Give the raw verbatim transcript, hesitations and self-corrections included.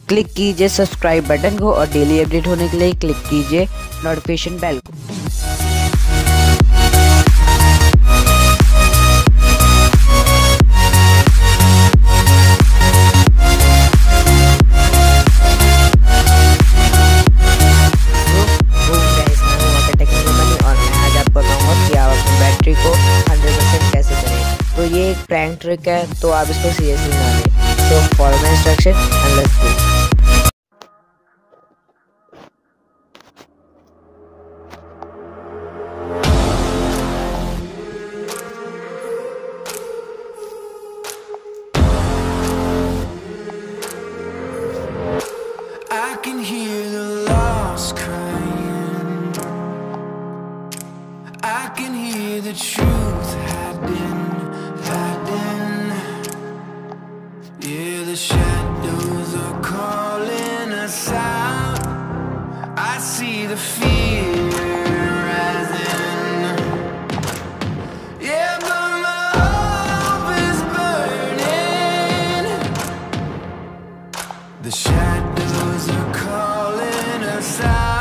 Click कीजिए subscribe button को और डेली अपडेट होने के लिए क्लिक कीजिए नोटिफिकेशन बेल को। बैटरी को हंड्रेड परसेंट कैसे करें, तो ये एक प्रैंक ट्रिक है, तो आप इसको सीरियसली ना लें। So follow my instruction and let's go. I can hear the lost crying, I can hear the truth hiding, hiding. Yeah, the shadows are calling us out, I see the fear rising. Yeah, but my hope is burning. The shadows are calling us out.